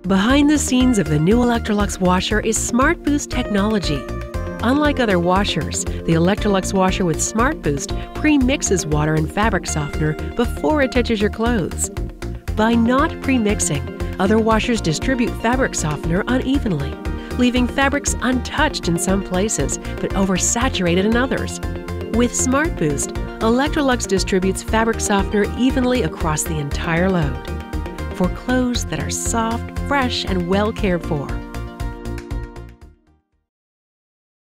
Behind the scenes of the new Electrolux washer is Smart Boost technology. Unlike other washers, the Electrolux washer with Smart Boost pre-mixes water and fabric softener before it touches your clothes. By not pre-mixing, other washers distribute fabric softener unevenly, leaving fabrics untouched in some places but oversaturated in others. With Smart Boost, Electrolux distributes fabric softener evenly across the entire load for clothes that are soft, fresh, and well cared for.